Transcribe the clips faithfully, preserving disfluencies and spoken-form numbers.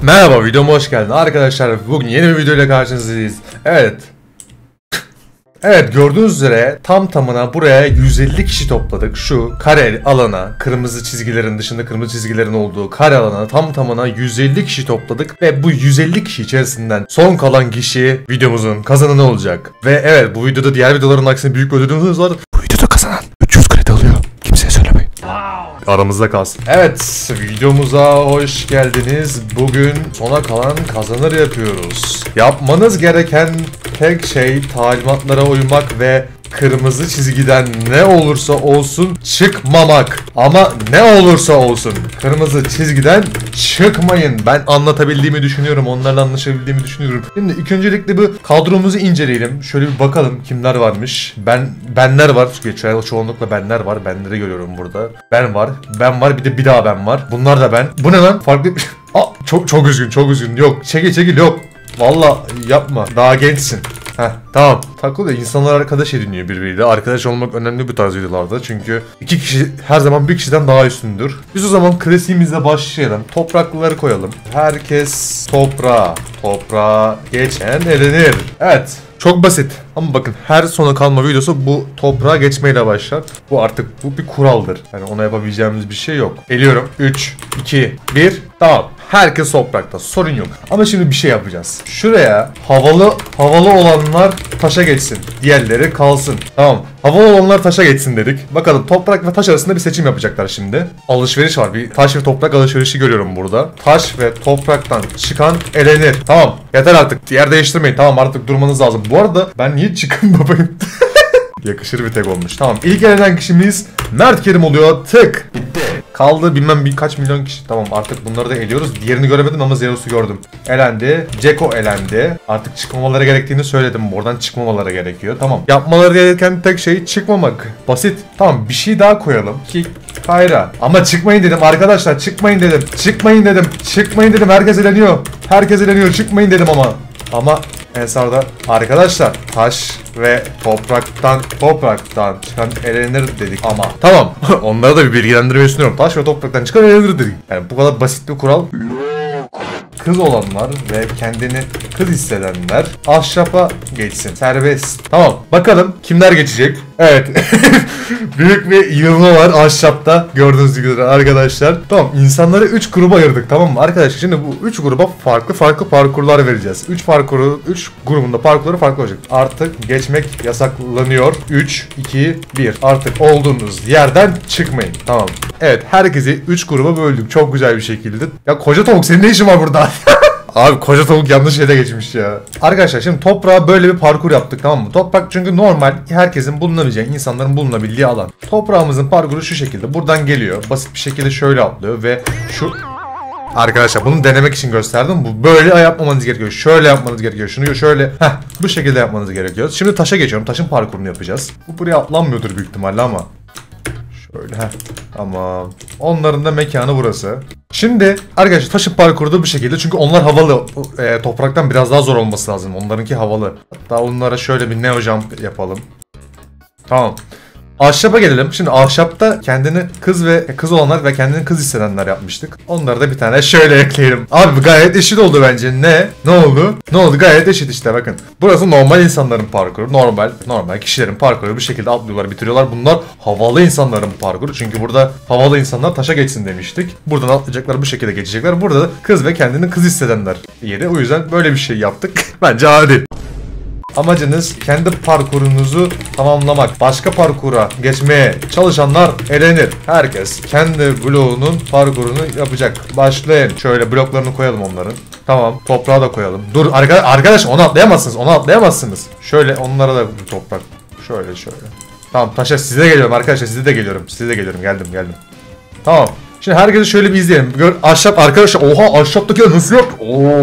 Merhaba, videoma hoş geldin arkadaşlar. Bugün yeni bir videoyla karşınızdayız. Evet. Evet, gördüğünüz üzere tam tamına buraya yüz elli kişi topladık. Şu kare alana, kırmızı çizgilerin dışında kırmızı çizgilerin olduğu kare alana tam tamına yüz elli kişi topladık. Ve bu yüz elli kişi içerisinden son kalan kişi videomuzun kazananı olacak. Ve evet, bu videoda diğer videoların aksine büyük bir ödülümüz var. Bu videoda kazanan üç yüz kredi alıyor. Kimseye söylemeyin. Aramızda kalsın. Evet, videomuza hoş geldiniz. Bugün sona kalan kazanır yapıyoruz. Yapmanız gereken tek şey talimatlara uymak ve kırmızı çizgiden ne olursa olsun çıkmamak. Ama ne olursa olsun kırmızı çizgiden çıkmayın. Ben anlatabildiğimi düşünüyorum. Onlarla anlaşabildiğimi düşünüyorum. Şimdi ilk öncelikle bu kadromuzu inceleyelim. Şöyle bir bakalım kimler varmış. Ben benler var. Geçen çoğunlukla benler var. Benleri görüyorum burada. Ben var. Ben var. Bir de bir daha ben var. Bunlar da ben. Bu ne lan? Farklı bir... Aa, çok çok üzgün. Çok üzgün. Yok. Çekil çekil. Yok. Vallahi yapma. Daha gençsin. Heh, tamam. Takılıyor. İnsanlar arkadaş ediniyor birbiriyle. Arkadaş olmak önemli bu tarz videolarda. Çünkü iki kişi her zaman bir kişiden daha üstündür. Biz o zaman klasiğimizle başlayalım. Topraklıları koyalım. Herkes toprağa. Toprağa geçen elenir. Evet. Çok basit. Ama bakın her sona kalma videosu bu toprağa geçmeyle başlar. Bu artık bu bir kuraldır. Yani ona yapabileceğimiz bir şey yok. Eliyorum. üç, iki, bir. Tamam. Herkes toprakta. Sorun yok. Ama şimdi bir şey yapacağız. Şuraya havalı havalı olanlar taşa geçsin. Diğerleri kalsın. Tamam. Havalı olanlar taşa geçsin dedik. Bakalım toprak ve taş arasında bir seçim yapacaklar şimdi. Alışveriş var. Bir taş ve toprak alışverişi görüyorum burada. Taş ve topraktan çıkan elenir. Tamam. Yeter artık. Yer değiştirmeyin. Tamam, artık durmanız lazım. Bu arada ben niye çıkın babayım? Yakışır bir tek olmuş. Tamam. İlk elenen kişimiz Mert Kerim oluyor. Tık. Bitti. Kaldı bilmem birkaç milyon kişi. Tamam, artık bunları da eliyoruz. Diğerini göremedim ama Zeus'u gördüm. Elendi. Ceko elendi. Artık çıkmamaları gerektiğini söyledim. Oradan çıkmamaları gerekiyor. Tamam. Yapmaları gereken tek şey çıkmamak. Basit. Tamam, bir şey daha koyalım. Ki Kayra. Ama çıkmayın dedim arkadaşlar. Çıkmayın dedim. Çıkmayın dedim. Çıkmayın dedim. Herkes eleniyor. Herkes eleniyor. Çıkmayın dedim ama. Ama Ensar'da arkadaşlar taş ve topraktan topraktan çıkan elenir dedik ama tamam. Onlara da bir bilgilendirme sunuyorum. Taş ve topraktan çıkan elenir dedik. Yani bu kadar basit bir kural. Kız olanlar ve kendini kız hissedenler ahşapa geçsin. Serbest. Tamam. Bakalım kimler geçecek? Evet. Büyük bir yığılma var ahşapta. Gördüğünüz gibi arkadaşlar. Tamam. İnsanları üç gruba ayırdık, tamam mı? Arkadaşlar şimdi bu üç gruba farklı farklı parkurlar vereceğiz. üç parkuru, üç grubunda parkurları farklı olacak. Artık geçmek yasaklanıyor. üç, iki, bir. Artık olduğunuz yerden çıkmayın. Tamam. Evet. Herkesi üç gruba böldük. Çok güzel bir şekilde. Ya koca tavuk, senin ne işin var burada? Abi koca tavuk yanlış yere geçmiş ya. Arkadaşlar şimdi toprağa böyle bir parkur yaptık, tamam mı? Toprak çünkü normal herkesin bulunabileceği, insanların bulunabildiği alan. Toprağımızın parkuru şu şekilde. Buradan geliyor. Basit bir şekilde şöyle atlıyor ve şu... Arkadaşlar bunu denemek için gösterdim. Bu böyle yapmamanız gerekiyor. Şöyle yapmanız gerekiyor. Şunu şöyle. Heh, bu şekilde yapmanız gerekiyor. Şimdi taşa geçiyorum. Taşın parkurunu yapacağız. Bu buraya atlanmıyordur büyük ihtimalle ama. Şöyle. Heh. Tamam. Onların da mekanı burası. Şimdi arkadaşlar taşın parkuru da bu şekilde. Çünkü onlar havalı. E, topraktan biraz daha zor olması lazım. Onlarınki havalı. Hatta onlara şöyle bir neo jump yapalım. Tamam. Ahşapa gelelim. Şimdi ahşapta kendini kız ve kız olanlar ve kendini kız hissedenler yapmıştık. Onları da bir tane şöyle ekleyelim. Abi gayet eşit oldu bence. Ne? Ne oldu? Ne oldu? Gayet eşit işte, bakın. Burası normal insanların parkuru. Normal, normal kişilerin parkuru. Bu şekilde atlıyorlar, bitiriyorlar. Bunlar havalı insanların parkuru. Çünkü burada havalı insanlar taşa geçsin demiştik. Buradan atlayacaklar, bu şekilde geçecekler. Burada da kız ve kendini kız hissedenler yeri. O yüzden böyle bir şey yaptık. Bence adil. Amacınız kendi parkurunuzu tamamlamak. Başka parkura geçmeye çalışanlar elenir. Herkes kendi bloğunun parkurunu yapacak. Başlayın. Şöyle bloklarını koyalım onların. Tamam. Toprağı da koyalım. Dur arkadaş, arkadaş onu atlayamazsınız. Onu atlayamazsınız. Şöyle onlara da toprak. Şöyle şöyle. Tamam, taşa size de geliyorum arkadaşlar. Size de geliyorum. Size de geliyorum. Geldim geldim. Tamam. Şimdi herkesi şöyle bir izleyelim. Gör, ahşap arkadaşlar. Oha, ahşaptaki nasıl yok?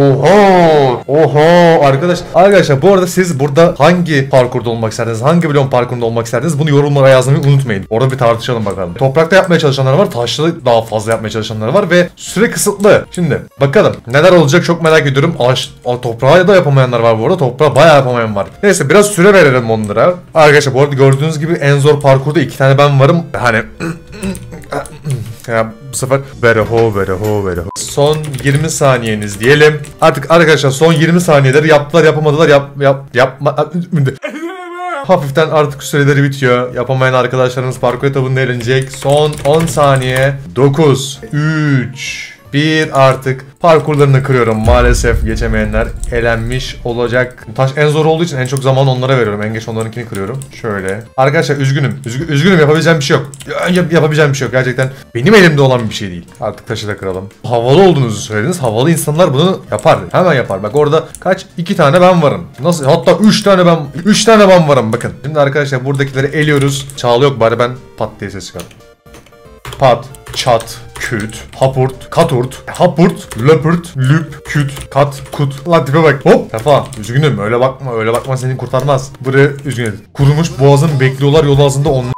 Oha. Oha arkadaş. Arkadaşlar bu arada siz burada hangi parkurda olmak isterdiniz? Hangi bloğun parkurunda olmak isterdiniz? Bunu yorumlara yazmayı unutmayın. Orada bir tartışalım bakalım. Toprakta yapmaya çalışanlar var. Taşlı daha fazla yapmaya çalışanlar var ve süre kısıtlı. Şimdi bakalım neler olacak, çok merak ediyorum. Ağaç, toprağa da yapamayanlar var bu arada. Toprağa bayağı yapamayan var. Neyse biraz süre verelim onlara. Arkadaşlar bu arada gördüğünüz gibi en zor parkurda iki tane ben varım. Hani ya bu sefer vereho vereho vereho son yirmi saniyeniz diyelim. Artık arkadaşlar son yirmi saniyeleri yaptılar yapamadılar yap yap yapma. Hafiften artık süreleri bitiyor. Yapamayan arkadaşlarımız parkur etabında eğlenecek. Son on saniye. dokuz, üç, bir artık parkurlarını kırıyorum. Maalesef geçemeyenler elenmiş olacak. Taş en zor olduğu için en çok zaman onlara veriyorum. En geç onlarınkini kırıyorum. Şöyle. Arkadaşlar üzgünüm. Üzgün, üzgünüm yapabileceğim bir şey yok. Yap, yapabileceğim bir şey yok. Gerçekten benim elimde olan bir şey değil. Artık taşı da kıralım. Havalı olduğunuzu söylediniz. Havalı insanlar bunu yapar. Hemen yapar. Bak orada kaç? iki tane ben varım. Nasıl? Hatta üç tane ben üç tane ben varım. Bakın. Şimdi arkadaşlar buradakileri eliyoruz. Çağlı yok bari ben pat diye ses çıkardım. Pat, çat, küt, hapurt, katurt, hapurt, löpürt, lüp, küt, kat, kut. Lan tipe bak. Hop. Sefa. Üzgünüm. Öyle bakma. Öyle bakma seni kurtarmaz. Buraya üzgünüm. Kurumuş boğazım bekliyorlar yol ağzında onlar.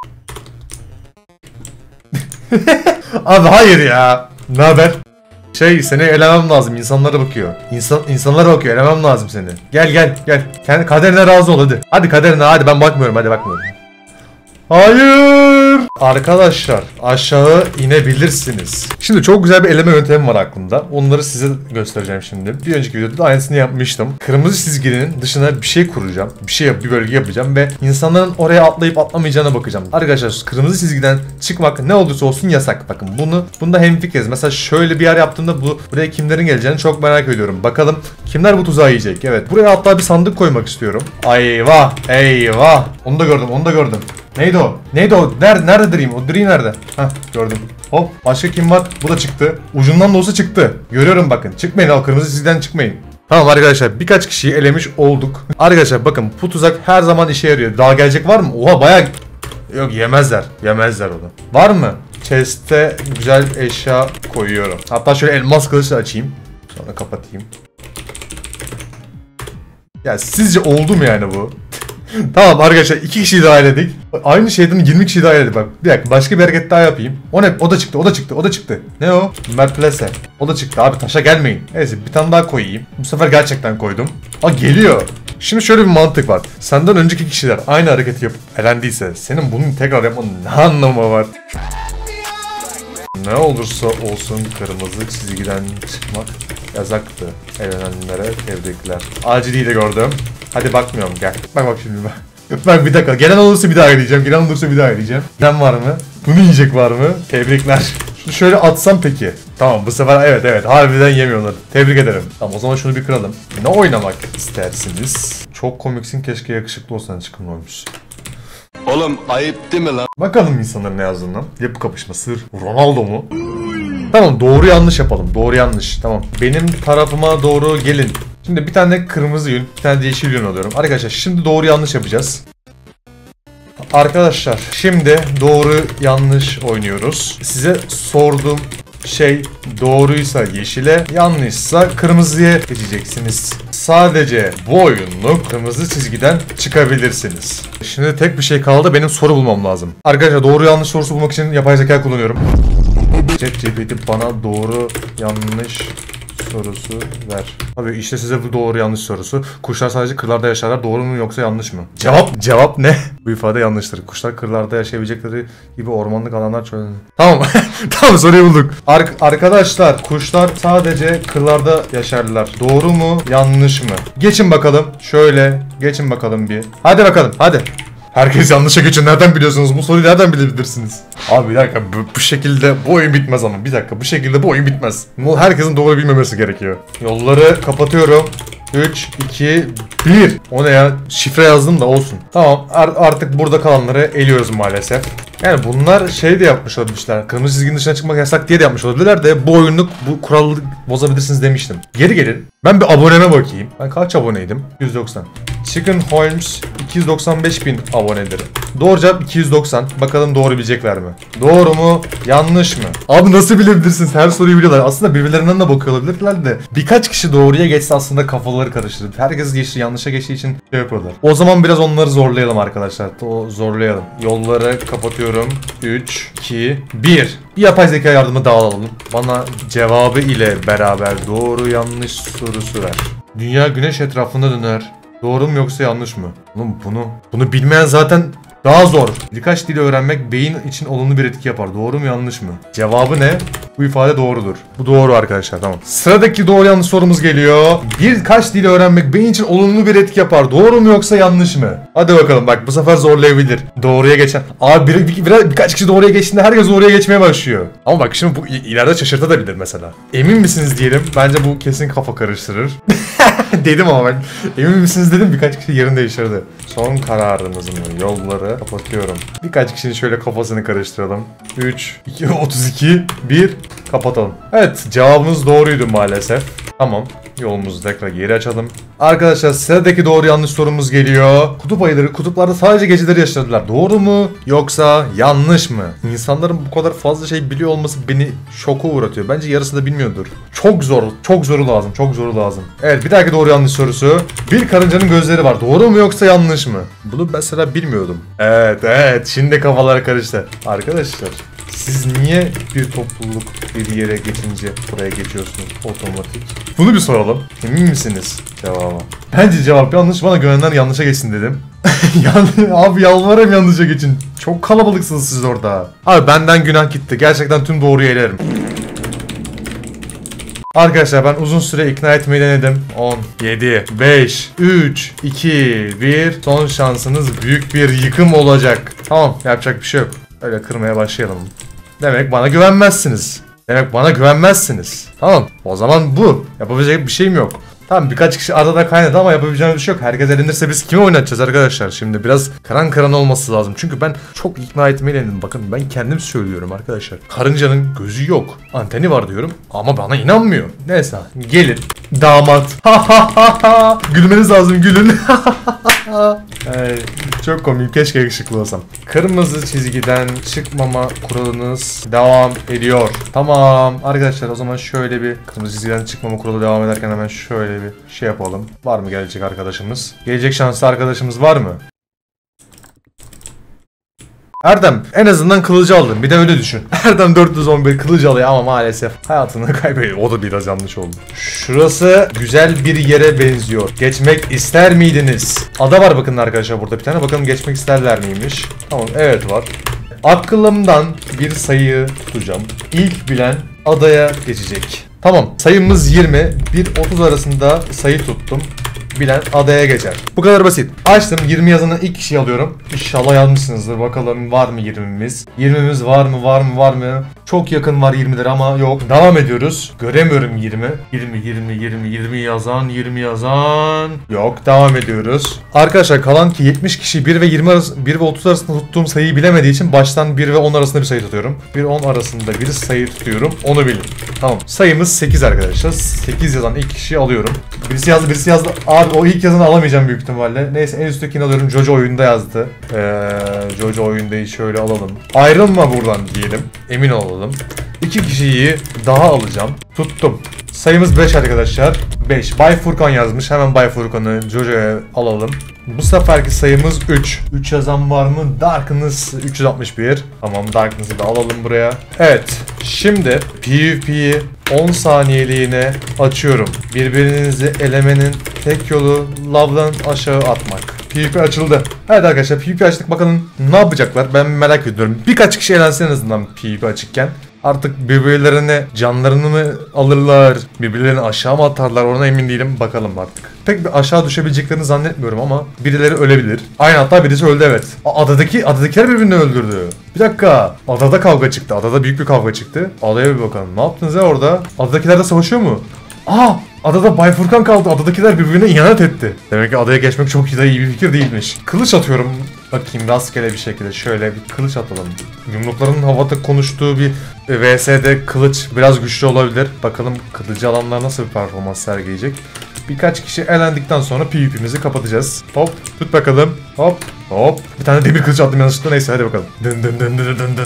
Abi hayır ya. Ne haber? Şey seni elemem lazım. İnsanlara bakıyor. İnsan insanlara bakıyor. Elemem lazım seni. Gel gel gel. Kendi kaderine razı ol hadi. Hadi kaderine hadi ben bakmıyorum. Hadi bakmıyorum. Hayır. Arkadaşlar aşağı inebilirsiniz. Şimdi çok güzel bir eleme yöntemi var aklımda. Onları size göstereceğim şimdi. Bir önceki videoda da aynısını yapmıştım. Kırmızı çizginin dışına bir şey kuracağım. Bir şey yap, bir bölge yapacağım ve insanların oraya atlayıp atlamayacağına bakacağım. Arkadaşlar kırmızı çizgiden çıkmak ne olursa olsun yasak. Bakın bunu bunda hemfikiriz. Mesela şöyle bir yer yaptığımda bu buraya kimlerin geleceğini çok merak ediyorum. Bakalım kimler bu tuzağı yiyecek. Evet buraya hatta bir sandık koymak istiyorum. Eyvah eyvah. Onu da gördüm onu da gördüm. Neydi o? Neydi o? Nerede? Nerede Dream? O Dream nerede? Hah gördüm. Hop başka kim var? Bu da çıktı. Ucundan da olsa çıktı. Görüyorum bakın. Çıkmayın al kırmızı çizgiden çıkmayın. Tamam arkadaşlar birkaç kişiyi elemiş olduk. Arkadaşlar bakın bu tuzak her zaman işe yarıyor. Daha gelecek var mı? Oha bayağı... Yok yemezler. Yemezler onu. Var mı? Chest'e güzel eşya koyuyorum. Hatta şöyle elmas kılıçla açayım. Sonra kapatayım. Ya sizce oldu mu yani bu? Tamam arkadaşlar iki kişiyi daha eledik. Aynı şeyden yirmi kişiyi daha eledik bak. Bir dakika başka bir hareket daha yapayım. O ne? O da çıktı, o da çıktı, o da çıktı. Ne o? Merplese. O da çıktı abi taşa gelmeyin. Neyse bir tane daha koyayım. Bu sefer gerçekten koydum. Aa geliyor. Şimdi şöyle bir mantık var. Senden önceki kişiler aynı hareketi yapıp elendiyse senin bunu tekrar yapmanın ne anlamı var? Ne olursa olsun kırmızı çizgiden çıkmak yasaktı. Elenenlere tebrikler. Aciliyi de gördüm. Hadi bakmıyorum gel. Bak bak şimdi bak. Bak bir dakika. Gelen olursa bir daha eleyeceğim. Gelen olursa bir daha eleyeceğim. Gelen var mı? Bunu yiyecek var mı? Tebrikler. Şunu şöyle atsam peki. Tamam bu sefer evet evet. Harbiden yemiyorlar. Tebrik ederim. Tamam o zaman şunu bir kıralım. Ne oynamak istersiniz? Çok komiksin keşke yakışıklı olsan çıkın olmuş. Oğlum ayıp değil mi lan? Bakalım insanların ne yazdığından. Yapı kapışma sır. Ronaldo mu? Tamam doğru yanlış yapalım. Doğru yanlış. Tamam. Benim tarafıma doğru gelin. Şimdi bir tane kırmızı yün, bir tane de yeşil yün alıyorum. Arkadaşlar şimdi doğru yanlış yapacağız. Arkadaşlar şimdi doğru yanlış oynuyoruz. Size sorduğum şey doğruysa yeşile, yanlışsa kırmızıya geçeceksiniz. Sadece bu oyunluk kırmızı çizgiden çıkabilirsiniz. Şimdi tek bir şey kaldı, benim soru bulmam lazım. Arkadaşlar doğru yanlış sorusu bulmak için yapay zeka kullanıyorum. ChatGPT bana doğru yanlış sorusu ver. Abi işte size bu doğru yanlış sorusu. Kuşlar sadece kırlarda yaşarlar. Doğru mu yoksa yanlış mı? Cevap cevap ne? Bu ifade yanlıştır. Kuşlar kırlarda yaşayabilecekleri gibi ormanlık alanlar çölde. Tamam. Tamam soruyu bulduk. Ar arkadaşlar kuşlar sadece kırlarda yaşarlar. Doğru mu yanlış mı? Geçin bakalım. Şöyle geçin bakalım bir. Hadi bakalım hadi. Herkes yanlışa geçiyor. Nereden biliyorsunuz? Bu soruyu nereden bilebilirsiniz? Abi bir dakika bu, bu şekilde bu oyun bitmez ama. Bir dakika bu şekilde bu oyun bitmez. Herkesin doğru bilmemesi gerekiyor. Yolları kapatıyorum. üç, iki, bir. O ne ya? Şifre yazdım da olsun. Tamam ar artık burada kalanları eliyoruz maalesef. Yani bunlar şey de yapmış olabilirler. Kırmızı çizginin dışına çıkmak yasak diye de yapmış olabilirler de bu oyunluk bu kuralı bozabilirsiniz demiştim. Geri gelin. Ben bir aboneme bakayım. Ben kaç aboneydim? yüz doksan. Chicken Holmes iki yüz doksan beş bin abonedir. Doğru cevap iki yüz doksan. Bakalım doğru bilecekler mi? Doğru mu? Yanlış mı? Abi nasıl bilebilirsiniz? Her soruyu biliyorlar. Aslında birbirlerinden de bakıyor olabilirler de. Birkaç kişi doğruya geçse aslında kafaları karıştırır. Herkes geçti, yanlışa geçtiği için şey yapıyorlar. O zaman biraz onları zorlayalım arkadaşlar. O zorlayalım. Yolları kapatıyorum. üç, iki, bir. Bir yapay zeka yardımı daha alalım. Bana cevabı ile beraber doğru yanlış sorusu ver. Dünya güneş etrafında döner. Doğru mu yoksa yanlış mı? Oğlum bunu bunu bilmeyen zaten Daha zor. Birkaç dili öğrenmek beyin için olumlu bir etki yapar. Doğru mu yanlış mı? Cevabı ne? Bu ifade doğrudur. Bu doğru arkadaşlar, tamam. Sıradaki doğru yanlış sorumuz geliyor. Birkaç dili öğrenmek beyin için olumlu bir etki yapar. Doğru mu yoksa yanlış mı? Hadi bakalım, bak bu sefer zorlayabilir. Doğruya geçen. Abi bir, bir, bir, birkaç kişi doğruya geçtiğinde herkes doğruya geçmeye başlıyor. Ama bak şimdi bu ileride şaşırtabilir mesela. Emin misiniz diyelim. Bence bu kesin kafa karıştırır. Dedim ama ben. Emin misiniz dedim, birkaç kişi yerini değiştirdi. Son kararınızın yolları kapatıyorum. Birkaç kişinin şöyle kafasını karıştıralım. üç, iki, otuz iki, bir, kapatalım. Evet, cevabımız doğruydu maalesef. Tamam. Yolumuzu tekrar geri açalım. Arkadaşlar sıradaki doğru yanlış sorumuz geliyor. Kutup ayıları kutuplarda sadece geceleri yaşadılar. Doğru mu yoksa yanlış mı? İnsanların bu kadar fazla şey biliyor olması beni şoka uğratıyor. Bence yarısı da bilmiyordur. Çok zor. Çok zoru lazım. Çok zoru lazım. Evet, bir dahaki doğru yanlış sorusu. Bir karıncanın gözleri var. Doğru mu yoksa yanlış mı? Bunu mesela bilmiyordum. Evet evet. Şimdi kafalar karıştı. Arkadaşlar, siz niye bir topluluk bir yere geçince buraya geçiyorsunuz otomatik? Bunu bir soralım. Emin misiniz cevaba? Bence cevap yanlış. Bana güvenenler yanlışa geçsin dedim. Yani abi yalvarırım yanlışa geçin. Çok kalabalıksınız siz orada. Abi benden günah gitti. Gerçekten tüm doğruyu elerim. Arkadaşlar ben uzun süre ikna etmeyi denedim. on, yedi, beş, üç, iki, bir. Son şansınız büyük bir yıkım olacak. Tamam, yapacak bir şey yok. Öyle kırmaya başlayalım. Demek bana güvenmezsiniz. Demek bana güvenmezsiniz. Tamam. O zaman bu. Yapabilecek bir şeyim yok. Tamam, birkaç kişi arada kaynadı ama yapabileceğimiz bir şey yok. Herkes elinirse biz kimi oynatacağız arkadaşlar? Şimdi biraz karan karan olması lazım. Çünkü ben çok ikna etmeyi denedim. Bakın ben kendim söylüyorum arkadaşlar. Karıncanın gözü yok. Anteni var diyorum ama bana inanmıyor. Neyse, gelin. Damat. Gülmeniz lazım, gülün. Ay, çok komik. Keşke yakışıklı olsam. Kırmızı çizgiden çıkmama kuralınız devam ediyor. Tamam arkadaşlar, o zaman şöyle bir kırmızı çizgiden çıkmama kuralı devam ederken hemen şöyle bir şey yapalım. Var mı gelecek arkadaşımız? Gelecek şanslı arkadaşımız var mı? Erdem en azından kılıcı aldın, bir de öyle düşün. Erdem dört yüz on bir kılıcı alıyor ama maalesef hayatını kaybediyor. O da biraz yanlış oldu. Şurası güzel bir yere benziyor. Geçmek ister miydiniz? Ada var bakın arkadaşlar burada bir tane. Bakalım geçmek isterler miymiş? Tamam, evet var. Aklımdan bir sayıyı tutacağım. İlk bilen adaya geçecek. Tamam, sayımız yirmi. bir otuz arasında sayı tuttum. Bilen adaya geçer. Bu kadar basit. Açtım, yirmi yazanı ilk kişiyi alıyorum. İnşallah yazmışsınızdır. Bakalım var mı yirmimiz? yirmimiz var mı? Var mı? Var mı? Çok yakın var yirmiler ama yok. Devam ediyoruz. Göremiyorum yirmi. yirmi, yirmi, yirmi, yirmi yazan, yirmi yazan. Yok, devam ediyoruz. Arkadaşlar kalan ki yetmiş kişi bir ve yirmi arası, bir ve otuz arasında tuttuğum sayıyı bilemediği için baştan bir ve on arasında bir sayı tutuyorum. bir on arasında bir sayı tutuyorum. Onu bilin. Tamam. Sayımız sekiz arkadaşlar. sekiz yazan ilk kişiyi alıyorum. Birisi yazdı, birisi yazdı. Abi o ilk yazanı alamayacağım büyük ihtimalle. Neyse, en üsttekini alıyorum. Jojo oyunda yazdı. Ee, Jojo oyundayı şöyle alalım. Ayrılma buradan diyelim. Emin olalım. İki kişiyi daha alacağım. Tuttum. Sayımız beş arkadaşlar. beş. Bay Furkan yazmış. Hemen Bay Furkan'ı Jojo'ya alalım. Bu seferki sayımız üç. üç yazan var mı? Darkness üç yüz altmış bir. Tamam, Darkness'ı da alalım buraya. Evet. Şimdi PvP'yi on saniyeliğine açıyorum. Birbirinizi elemenin tek yolu lavdan aşağı atmak. PvP açıldı. Evet arkadaşlar, PvP açtık, bakalım ne yapacaklar, ben merak ediyorum. Birkaç kişi elensin en azından PvP açıkken. Artık birbirlerine canlarını mı alırlar, birbirlerini aşağı mı atarlar, ona emin değilim. Bakalım artık. Pek bir aşağı düşebileceklerini zannetmiyorum ama birileri ölebilir. Aynen, hatta birisi öldü, evet. Adadaki, adadakiler birbirini öldürdü. Bir dakika. Adada kavga çıktı. Adada büyük bir kavga çıktı. Adaya bir bakalım. Ne yaptınız ya orada? Adadakiler de savaşıyor mu? Aa! Adada Bay Furkan kaldı. Adadakiler birbirine ihanet etti. Demek ki adaya geçmek çok da iyi bir fikir değilmiş. Kılıç atıyorum. Bakayım rastgele bir şekilde. Şöyle bir kılıç atalım. Yumrukların havada konuştuğu bir V S'de kılıç biraz güçlü olabilir. Bakalım kılıcı alanlar nasıl bir performans sergileyecek. Birkaç kişi elendikten sonra PvP'mizi kapatacağız. Hop, tut bakalım. Hop, hop. Bir tane demir kılıç attım yanlışlıkla, neyse hadi bakalım.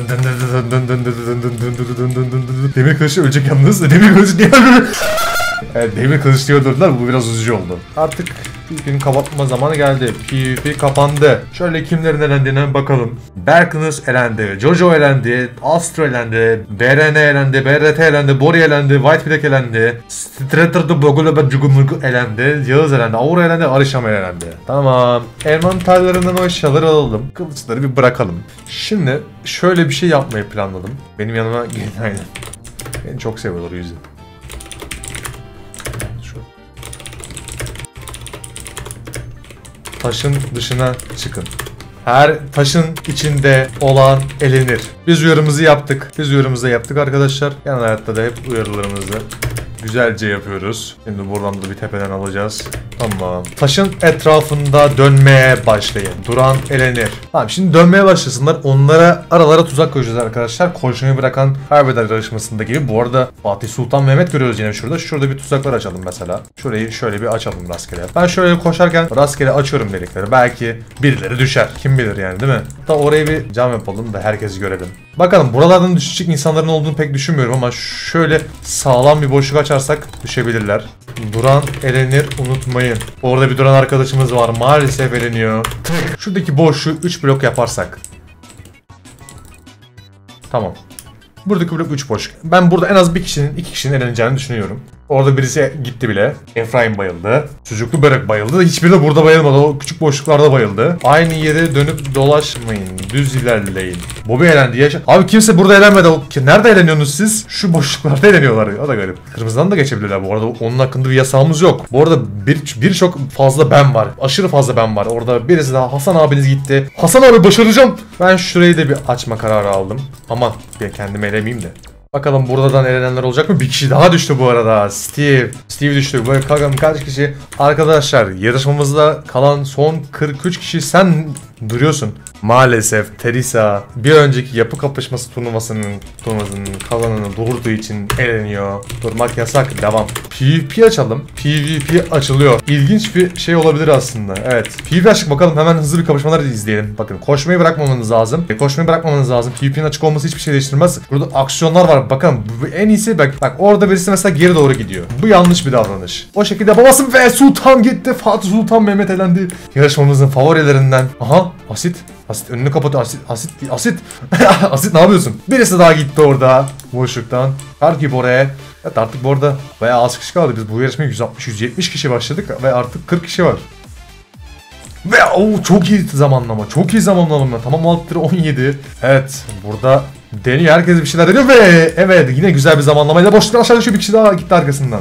Demir kılıç ölecek yalnız. Demir kılıç diğer Evet, demir kılıç diye öldürdüler. Bu biraz üzücü oldu. Artık PvP'nin kapatma zamanı geldi. PvP kapandı. Şöyle kimlerin elendiğine bakalım. Berknus elendi. Jojo elendi. Astro elendi. B R N elendi. B R T elendi. Bori elendi. White Black elendi. Stratter'da Bogulaba Cugumurgu elendi. Yağız elendi. Aura elendi. Arisham elendi. Tamam. Envanterlerinden o eşyaları alalım. Kılıçları bir bırakalım. Şimdi şöyle bir şey yapmayı planladım. Benim yanıma gelin aynen. Beni çok seviyorlar o yüzden. Şu. Taşın dışına çıkın. Her taşın içinde olan elenir. Biz uyarımızı yaptık. Biz uyarımızı yaptık arkadaşlar. Genel hayatta da hep uyarılarımızı güzelce yapıyoruz. Şimdi buradan da bir tepeden alacağız. Tamam. Taşın etrafında dönmeye başlayın. Duran elenir. Tamam, şimdi dönmeye başlasınlar. Onlara aralara tuzak koyacağız arkadaşlar. Koşmayı bırakan kaybeder yarışmasında gibi. Bu arada Fatih Sultan Mehmet görüyoruz yine şurada. Şurada bir tuzaklar açalım mesela. Şurayı şöyle bir açalım rastgele. Ben şöyle koşarken rastgele açıyorum delikleri. Belki birileri düşer. Kim bilir yani, değil mi? Da orayı bir cam yapalım da herkesi görelim. Bakalım, buralardan düşecek insanların olduğunu pek düşünmüyorum ama şöyle sağlam bir boşluk açarsak düşebilirler. Duran elenir, unutmayın. Orada bir duran arkadaşımız var. Maalesef eleniyor. Şuradaki boşluğu üç blok yaparsak. Tamam. Buradaki blok üç boş. Ben burada en az bir kişinin, iki kişinin eleneceğini düşünüyorum. Orada birisi gitti bile. Efraim bayıldı. Çocuklu börek bayıldı. Hiçbiri de burada bayılmadı. O küçük boşluklarda bayıldı. Aynı yere dönüp dolaşmayın. Düz ilerleyin. Bobby elendi. Yaşa. Abi kimse burada elenmedi. Nerede eleniyorsunuz siz? Şu boşluklarda eleniyorlar. O da garip. Kırmızıdan da geçebilirler bu arada. Onun hakkında bir yasağımız yok. Bu arada bir birçok fazla ben var. Aşırı fazla ben var. Orada birisi daha Hasan abiniz gitti. Hasan abi başaracağım. Ben şurayı da bir açma kararı aldım. Aman bir kendimi elemeyeyim de. Bakalım buradan elenenler olacak mı? Bir kişi daha düştü bu arada. Steve. Steve düştü. Böyle bakalım kaç kişi? Arkadaşlar, yarışmamızda kalan son kırk üç kişi sen duruyorsun. Maalesef Teresa bir önceki yapı kapışması turnuvasının turnuvasının kazananı doğurduğu için eleniyor. Durmak yasak. Devam. PvP açalım. PvP açılıyor. İlginç bir şey olabilir aslında. Evet. PvP açık, bakalım hemen hızlı bir kapışmalar izleyelim. Bakın, koşmayı bırakmamanız lazım. E, koşmayı bırakmamanız lazım. PvP'nin açık olması hiçbir şey değiştirmez. Burada aksiyonlar var. Bakın bu en iyisi bak. Bak orada birisi mesela geri doğru gidiyor. Bu yanlış bir davranış. O şekilde babasın ve Sultan gitti. Fatih Sultan Mehmet elendi. Yarışmamızın favorilerinden. Aha, Asit. Asit önünü kapatıyor. Asit, asit, asit. Asit ne yapıyorsun? Birisi daha gitti orada. Boşluktan. Takip oraya. Evet, artık bu arada bayağı az kişi kaldı. Biz bu yarışmaya yüz altmış yüz yetmiş kişi başladık ve artık kırk kişi var. Ve o çok iyi zamanlama. Çok iyi zamanlama. Tamam, alt lira on yedi. Evet, burada deniyor. Herkes bir şeyler deniyor ve evet, yine güzel bir zamanlamayla boşluktan aşağı düşüyor. Bir kişi daha gitti arkasından.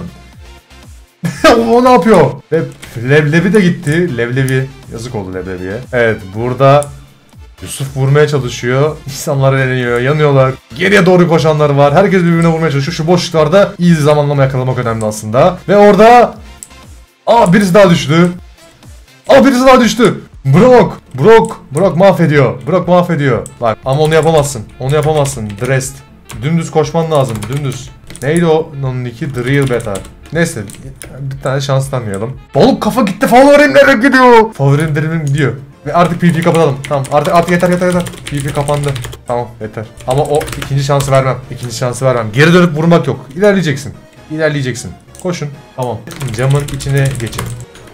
O ne yapıyor? Ve Leblebi de gitti. Leblebi. Yazık oldu Leblebi'ye. Evet, burada Yusuf vurmaya çalışıyor. İnsanlar eleniyor, yanıyorlar. Geriye doğru koşanlar var. Herkes birbirine vurmaya çalışıyor. Şu boşluklarda iyi zamanlama yakalamak önemli aslında. Ve orada aa birisi daha düştü. Aa birisi daha düştü. Brock, Brock, Brock mahvediyor. Brock mahvediyor. Bak ama onu yapamazsın. Onu yapamazsın. Dressed. Dümdüz koşman lazım. Dümdüz. Neydi o? Onun iki The Real Beta. Neyse, bir tane şans tanıyalım. Oğlum kafa gitti. Favorim nereye gidiyor? Favorim derimim gidiyor. Ve artık PvP kapatalım. Tamam, artık artık yeter yeter yeter. PvP kapandı. Tamam, yeter. Ama o ikinci şansı vermem. İkinci şansı vermem. Geri dönüp vurmak yok. İlerleyeceksin. İlerleyeceksin. Koşun. Tamam. Camın içine geçin.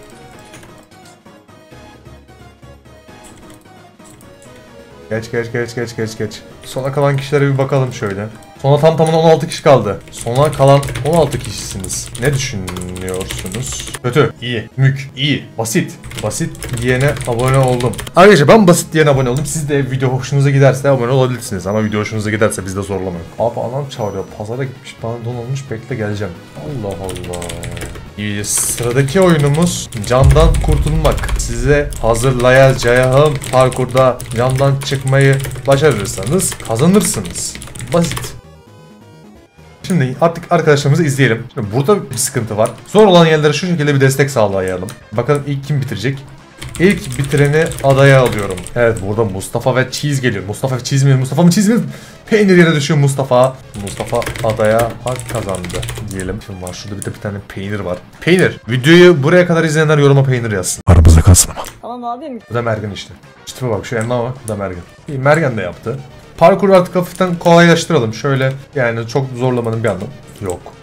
Geç geç geç geç geç geç. Sona kalan kişilere bir bakalım şöyle. Sona tam tamına on altı kişi kaldı. Sona kalan on altı kişisiniz. Ne düşünüyorsunuz? Kötü, iyi, mük, iyi, basit. Basit diyene abone oldum. Arkadaşlar ben basit diyene abone oldum. Siz de video hoşunuza giderse abone olabilirsiniz. Ama video hoşunuza giderse biz de zorlamayın. Abi anam çağırıyor. Pazara gitmiş. Bana don olmuş. Bekle geleceğim. Allah Allah. İyi, sıradaki oyunumuz candan kurtulmak. Size hazırlayacağım parkurda candan çıkmayı başarırsanız kazanırsınız. Basit. Şimdi artık arkadaşlarımızı izleyelim. Şimdi burada bir sıkıntı var. Zor olan yerlere şu şekilde bir destek sağlayalım. Bakalım ilk kim bitirecek? İlk bitireni adaya alıyorum. Evet, burada Mustafa ve Cheese geliyor. Mustafa ve Cheese mi? Mustafa mı Cheese mi? Peynir yere düşüyor Mustafa. Mustafa adaya hak kazandı diyelim. Şimdi var şurada bir de bir tane peynir var. Peynir. Videoyu buraya kadar izleyenler yoruma peynir yazsın. Aramızda kalsın ama. Tamam abi. Bu da Mergen işte. İşte bak şu yanına bak. Bu da Mergen. İyi, Mergen de yaptı. Parkuru artık hafiften kolaylaştıralım. Şöyle yani çok zorlamanın bir anlamı yok.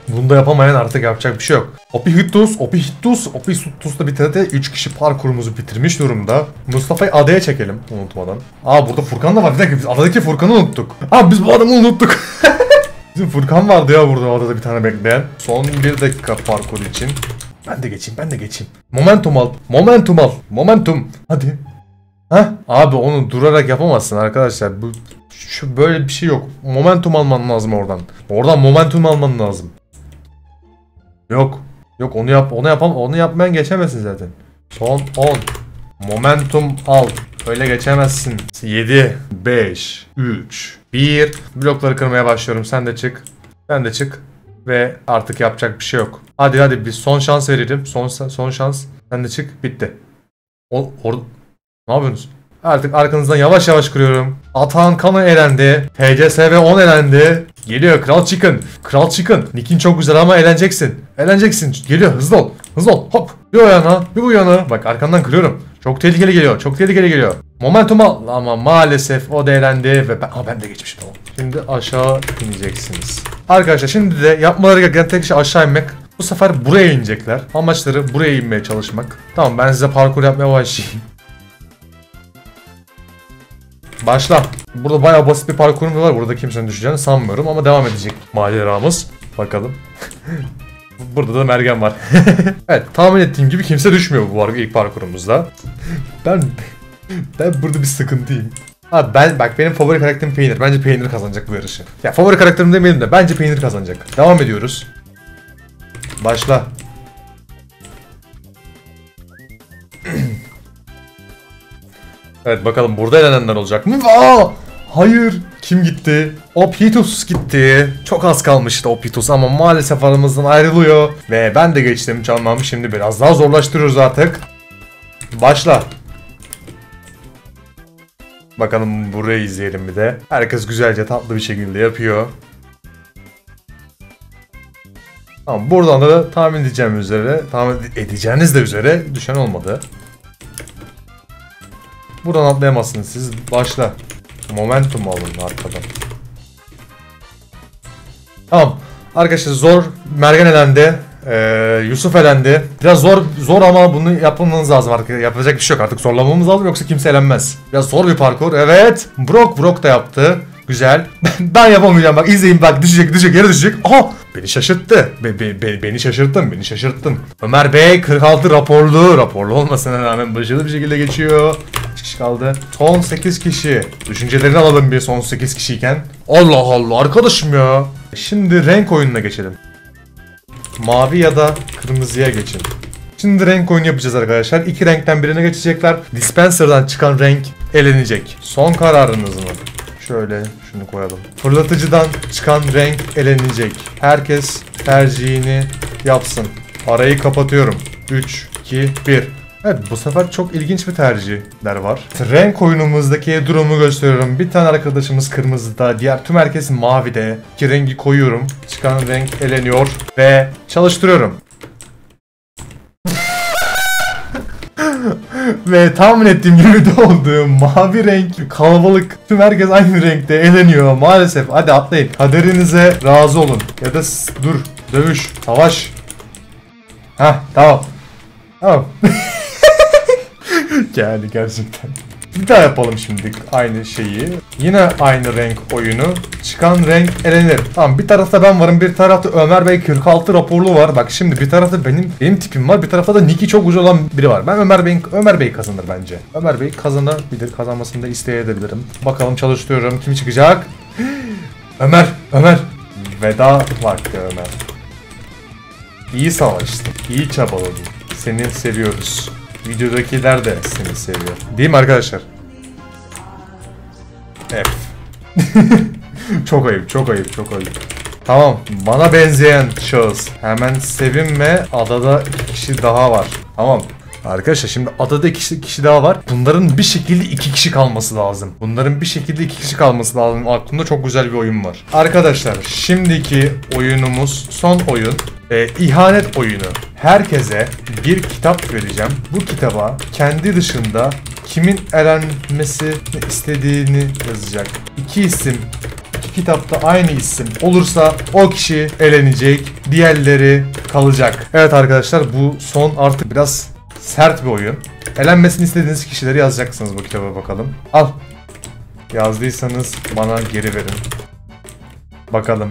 Bunu da yapamayan artık yapacak bir şey yok. Opihittus, Opihittus, Opihittus'la bitirdi. üç kişi parkurumuzu bitirmiş durumda. Mustafa'yı adaya çekelim unutmadan. Aa burada Furkan da var. Bir dakika biz adadaki Furkan'ı unuttuk. Aa biz bu adamı unuttuk. Bizim Furkan vardı ya burada adada bir tane bekleyen. Son bir dakika parkur için. Ben de geçeyim ben de geçeyim. Momentum al. Momentum al. Momentum. Hadi. Heh. Abi onu durarak yapamazsın arkadaşlar. Bu şu böyle bir şey yok. Momentum alman lazım oradan. Oradan momentum alman lazım. Yok. Yok onu yap onu yapam onu yapmayan geçemezsin zaten. Son on. Momentum al. Öyle geçemezsin. yedi, beş, üç, bir. Blokları kırmaya başlıyorum. Sen de çık. Sen de çık. Ve artık yapacak bir şey yok. Hadi hadi bir son şans verelim. Son son şans. Sen de çık. Bitti. O orada ne yapıyorsunuz? Artık arkanızdan yavaş yavaş kırıyorum. Atahan Kanı elendi. T C S V on elendi. Geliyor Kral Chicken. Kral Chicken. Nick'in çok güzel ama eğleneceksin. Eğleneceksin. Geliyor hızlı ol. Hızlı ol. Hop. Bir o yana. Bir bu yana. Bak arkandan kırıyorum. Çok tehlikeli geliyor. Çok tehlikeli geliyor. Momentum al. Ama maalesef o da elendi. Ve ben, Aa, ben de geçmişim. Tamam. Şimdi aşağı ineceksiniz. Arkadaşlar şimdi de yapmaları gereken tek şey aşağı inmek. Bu sefer buraya inecekler. Amaçları buraya inmeye çalışmak. Tamam ben size parkur yapmaya başlayayım. Başla. Burada bayağı basit bir parkurumuz var. Burada kimsenin düşeceğini sanmıyorum ama devam edecek maceramız. Bakalım. Burada da Mergen var. Evet tahmin ettiğim gibi kimse düşmüyor bu ilk parkurumuzda. Ben ben burada bir sıkıntıyım. Abi ben bak benim favori karakterim Peynir. Bence Peynir kazanacak bu yarışı. Ya favori karakterim demeyelim de bence Peynir kazanacak. Devam ediyoruz. Başla. Evet bakalım burada elenenler olacak mı? Aa! Hayır. Kim gitti? Ophitus gitti. Çok az kalmıştı Ophitus ama maalesef aramızdan ayrılıyor. Ve ben de geçtim çalmam. Şimdi biraz daha zorlaştırıyoruz artık. Başla. Bakalım burayı izleyelim bir de. Herkes güzelce tatlı bir şekilde yapıyor. Tamam buradan da tahmin edeceğim üzere, tahmin edeceğiniz de üzere düşen olmadı. Buradan atlayamazsınız siz. Başla. Momentum alın arkadan. Tamam. Arkadaşlar zor. Mergen elendi. Ee, Yusuf elendi. Biraz zor zor ama bunu yapmanız lazım artık. Yapacak bir şey yok artık. Zorlamamız lazım yoksa kimse elenmez. Biraz zor bir parkur. Evet. Brock Brock da yaptı. Güzel. Ben yapamayacağım bak izleyin bak düşecek düşecek yere düşecek. Aha beni şaşırttı. Be, be, be, beni şaşırttın beni şaşırttın. Ömer Bey kırk altı raporlu. Raporlu olmasına rağmen başarılı bir şekilde geçiyor. Kaç kişi kaldı? Son sekiz kişi. Düşüncelerini alalım bir son sekiz kişiyken. Allah Allah arkadaşım ya. Şimdi renk oyununa geçelim. Mavi ya da kırmızıya geçin. Şimdi renk oyunu yapacağız arkadaşlar. İki renkten birine geçecekler. Dispenser'dan çıkan renk elenecek. Son kararınız mı? Şöyle şunu koyalım. Fırlatıcıdan çıkan renk elenecek. Herkes tercihini yapsın. Arayı kapatıyorum. üç, iki, bir. Evet bu sefer çok ilginç bir tercihler var. Renk oyunumuzdaki durumu gösteriyorum. Bir tane arkadaşımız kırmızıda, diğer tüm herkes mavide. İki rengi koyuyorum. Çıkan renk eleniyor ve çalıştırıyorum. Ve tahmin ettiğim gibi de oldu. Mavi renk kalabalık. Tüm herkes aynı renkte eleniyor. Maalesef. Hadi atlayın. Kaderinize razı olun. Ya da dur. Dövüş. Savaş. Heh tamam. Tamam. Yani gerçekten. Bir daha yapalım şimdi aynı şeyi. Yine aynı renk oyunu. Çıkan renk elenir. Tamam bir tarafta ben varım, bir tarafta Ömer Bey kırk altı raporlu var. Bak şimdi bir tarafta benim benim tipim var, bir tarafta da Nick'i çok güzel olan biri var. Ben Ömer Bey'in Ömer Bey kazanır bence. Ömer Bey kazanabilir, kazanmasını da isteyebilirim. Bakalım çalıştırıyorum. Kim çıkacak? Ömer, Ömer. Veda vakti Ömer. İyi savaştın, iyi çabaladın. Seni seviyoruz. Videodakiler de seni seviyor. Değil mi arkadaşlar? F. Çok ayıp, çok ayıp, çok ayıp. Tamam, bana benzeyen şahıs. Hemen sevinme, adada iki kişi daha var. Tamam. Arkadaşlar şimdi adada iki kişi, kişi daha var. Bunların bir şekilde iki kişi kalması lazım. Bunların bir şekilde iki kişi kalması lazım. Aklımda çok güzel bir oyun var. Arkadaşlar şimdiki oyunumuz son oyun. Ee, ihanet oyunu. Herkese bir kitap vereceğim. Bu kitaba kendi dışında kimin elenmesi istediğini yazacak. İki isim, iki kitapta aynı isim olursa o kişi elenecek, diğerleri kalacak. Evet arkadaşlar, bu son artık biraz sert bir oyun. Elenmesini istediğiniz kişileri yazacaksınız bu kitaba bakalım. Al. Yazdıysanız bana geri verin. Bakalım.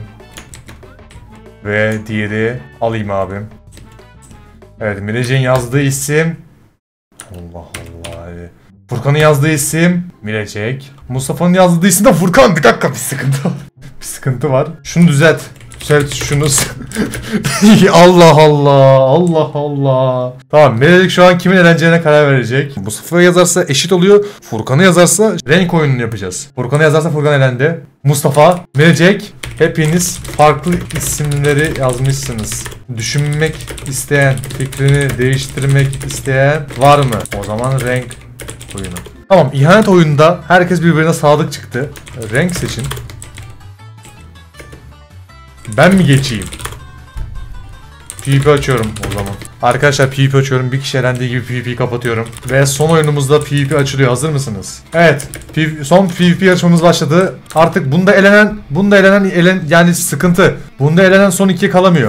Ve diğeri alayım abim. Evet, Milecek'in yazdığı isim. Allah Allah. Furkan'ın yazdığı isim Milecek. Mustafa'nın yazdığı isim de Furkan. Bir dakika, bir sıkıntı var. Bir sıkıntı var. Şunu düzelt. Düzelt şunu. Allah Allah. Allah Allah. Tamam, Milecek şu an kimin eleneceğine karar verecek. Mustafa yazarsa eşit oluyor. Furkan'ı yazarsa renk oyununu yapacağız. Furkan'ı yazarsa Furkan elendi. Mustafa, Milecek, hepiniz farklı isimleri yazmışsınız. Düşünmek isteyen, fikrini değiştirmek isteyen var mı? O zaman renk oyunu. Tamam, ihanet oyununda herkes birbirine sadık çıktı. Renk seçin. Ben mi geçeyim? PvP açıyorum o zaman. Arkadaşlar PvP açıyorum. Bir kişi elendiği gibi PvP'yi kapatıyorum. Ve son oyunumuzda PvP açılıyor. Hazır mısınız? Evet. PvP, son PvP yarışmamız başladı. Artık bunda elenen, bunda elenen, elen, yani sıkıntı. Bunda elenen son ikiye kalamıyor.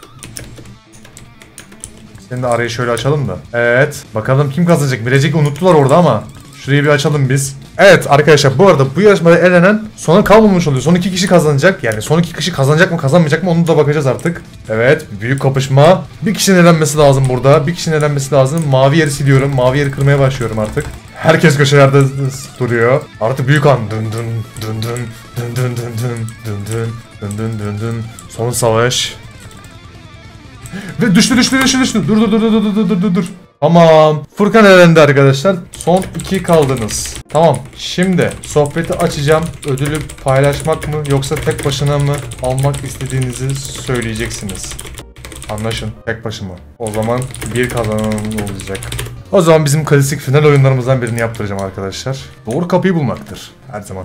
Şimdi de arayı şöyle açalım da. Evet. Bakalım kim kazanacak? Milecek'i unuttular orada ama. Şurayı bir açalım biz. Evet arkadaşlar, bu arada bu yarışmada elenen sona kalmamış oluyor. Son iki kişi kazanacak. Yani son iki kişi kazanacak mı kazanmayacak mı onu da bakacağız artık. Evet, büyük kapışma. Bir kişinin elenmesi lazım burada. Bir kişinin elenmesi lazım. Mavi yeri siliyorum. Mavi yeri kırmaya başlıyorum artık. Herkes köşelerde duruyor. Artık büyük an. Dın dın dın dın dın dın dın dın dın dın dın dın dın. Son savaş. Ve düştü düştü düştü düştü. Dur dur dur dur dur dur dur dur dur. Tamam. Furkan elendi arkadaşlar. Son iki kaldınız. Tamam. Şimdi sohbeti açacağım. Ödülü paylaşmak mı yoksa tek başına mı almak istediğinizi söyleyeceksiniz. Anlaşın. Tek başıma. O zaman bir kazanan olacak. O zaman bizim klasik final oyunlarımızdan birini yaptıracağım arkadaşlar. Doğru kapıyı bulmaktır. Her zaman.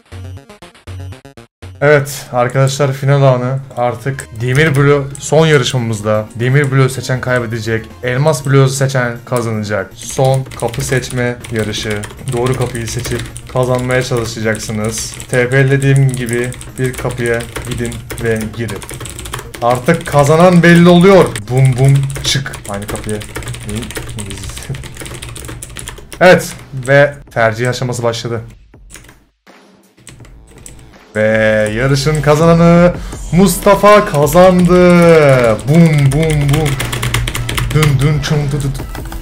Evet arkadaşlar, final anı. Artık Demir Blue son yarışmamızda. Demir Blue seçen kaybedecek. Elmas Blue'u seçen kazanacak. Son kapı seçme yarışı. Doğru kapıyı seçip kazanmaya çalışacaksınız. T P'lediğim gibi bir kapıya gidin ve girin. Artık kazanan belli oluyor. Bum bum çık. Aynı kapıya. Evet ve tercih aşaması başladı. Ve yarışın kazananı Mustafa kazandı. Bum bum bum. Dün dün çum dü dü.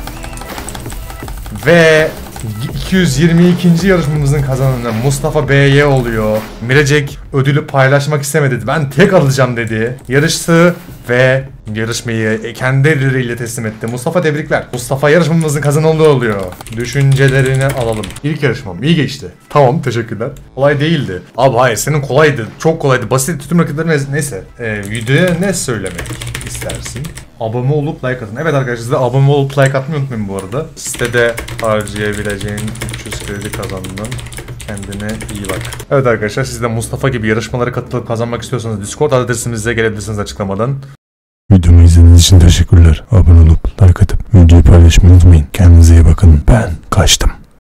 Ve iki yüz yirmi ikinci yarışmamızın kazananı Mustafa B Y oluyor. Milecek ödülü paylaşmak istemedi. Ben tek alacağım dedi. Yarıştı ve yarışmayı kendi elleriyle teslim etti. Mustafa, tebrikler. Mustafa yarışmamızın kazananı oluyor. Düşüncelerini alalım. İlk yarışmam iyi geçti. Tamam, teşekkürler. Kolay değildi. Abi hayır, senin kolaydı. Çok kolaydı. Basit tüm rakiplerin neyse. Ee, videoya ne söylemek istersin? Abone olup like atın. Evet arkadaşlar, siz de abone olup like atmayı unutmayın bu arada. Sitede harcayabileceğin üç yüz kredi kazandın. Kendine iyi bak. Evet arkadaşlar, siz de Mustafa gibi yarışmalara katılıp kazanmak istiyorsanız Discord adresimize gelebilirsiniz açıklamadan. Videomu izlediğiniz için teşekkürler. Abone olup like atıp videoyu paylaşmayı unutmayın. Kendinize iyi bakın. Ben kaçtım.